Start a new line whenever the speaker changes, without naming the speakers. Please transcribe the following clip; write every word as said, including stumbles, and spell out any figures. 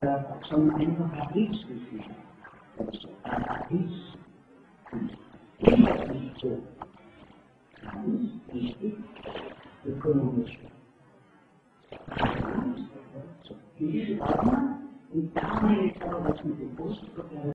schon einfach Betriebsgefühl. Betriebs. Jedenfalls nicht so ganz wichtig, ökonomisch. Diese Ordnung, und da meine ich aber, was mit dem Post